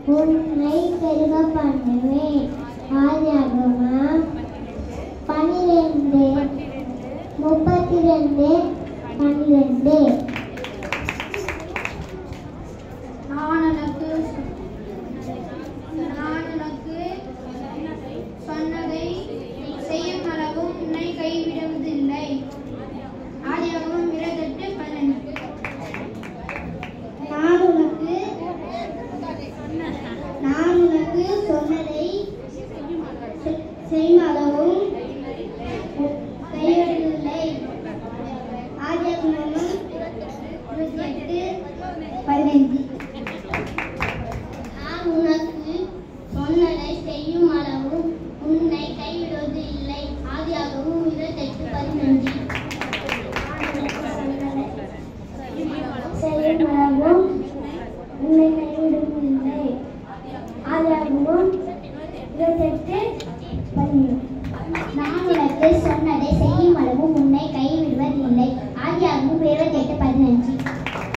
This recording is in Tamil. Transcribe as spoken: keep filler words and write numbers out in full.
உன்னை பெருக பண்ணுவேன். ஆதியாகமம் பனிரெண்டு முப்பத்தி ரெண்டு பன்னிரெண்டு. நான் உனக்கு நான் உனக்கு சொன்னதை செய்யும் அளவும் உன்னை கைவிடுவதில்லை. ஆதியாகமம் இருபத்தெட்டு பன்னெண்டு. நான் உனக்கு நான் உனக்கு சொன்னதை செய்யும் அளவும் கைவிடுவதில்லை. ஆதியாகமம் இருபத்தெட்டு பதினைந்து. நான் உனக்கு சொன்னதை செய்யும் அளவும் உன்னை கைவிடுவது இல்லை. ஆதியாகமம் இருபத்தெட்டு பதினஞ்சு. செய்யும் அளவும் உன்னை கைவிடுவது இல்லை. ஆதியாகமம் இருபத்தெட்டு